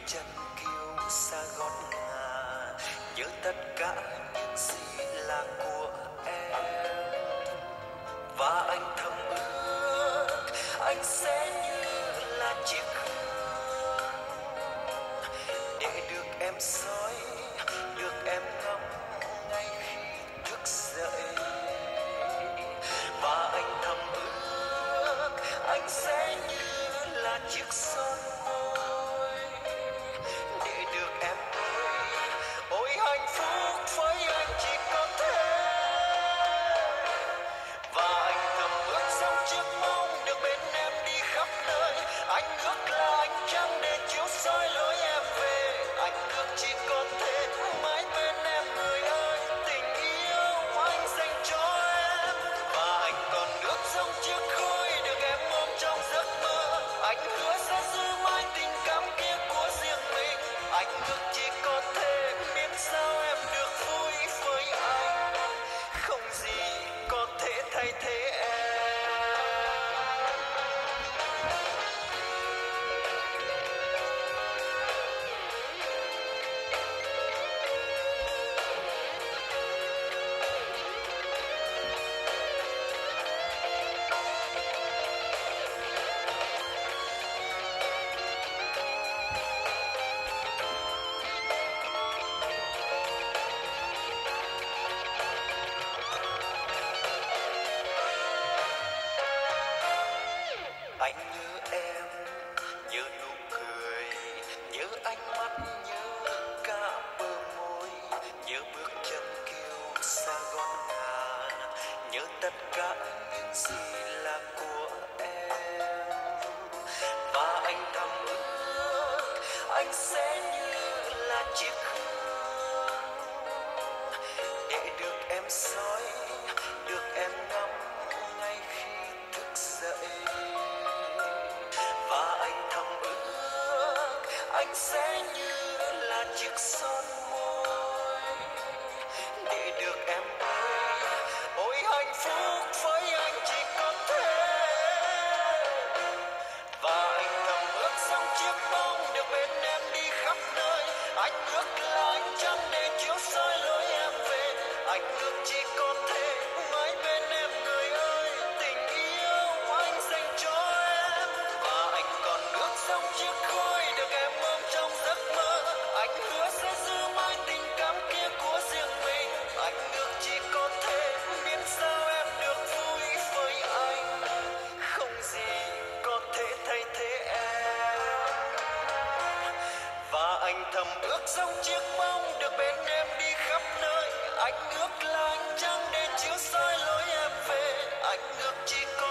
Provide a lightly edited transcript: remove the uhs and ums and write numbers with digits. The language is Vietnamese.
chân kiêu xa gót ngà, nhớ tất cả những gì là của em. Và anh thầm ước anh sẽ như là chiếc hương để được em soi, được em ngắm ngay khi thức dậy. Và anh thầm ước anh sẽ như là chiếc son môi để được em ơi. Ôi hạnh phúc với anh chỉ có thế. Và anh thầm ước sống chiếc mong được bên em đi khắp nơi. Anh ước là ánh trăng để chiếu soi lối em về. Anh ước chỉ có thể mãi bên em người ơi. Tình yêu anh dành cho em. Và anh còn ước sống chiếc khói được em ôm trong giấc mơ. Anh hứa sẽ giữ mãi tình cảm kia của riêng mình. Anh ước chỉ có thể miễn sao em được vui với anh. Không gì có thể thay thế em. Anh nhớ em, nhớ nụ cười, nhớ ánh mắt, nhớ cả bờ môi, nhớ bước chân kiêu xa gót ngà, nhớ tất cả những gì là của em. Và anh thầm ước anh sẽ như là chiếc hương để được em soi, được em ngắm ngay khi thức dậy. Và anh thầm ước anh sẽ như là chiếc son môi để được em ơi. Ôi hạnh phúc với anh chỉ có thế. Và anh thầm ước sống chiếc bóng được bên em đi khắp nơi. Anh ước là ánh trăng để chiếu soi lối em về. Anh ước chỉ có thể mãi bên em người ơi. Tình yêu anh dành cho em. Và anh còn ước sống chiếc khói được em ôm trong giấc mơ. Anh hứa sẽ giữ mãi tình cảm kia của riêng mình. Anh ước chỉ có thể miễn sao em được vui với anh. Không gì có thể thay thế em. Và anh thầm ước sống chiếc bóng được bên em đi khắp nơi. Anh ước là ánh trăng để chiếu soi lối em về. Anh ước chỉ có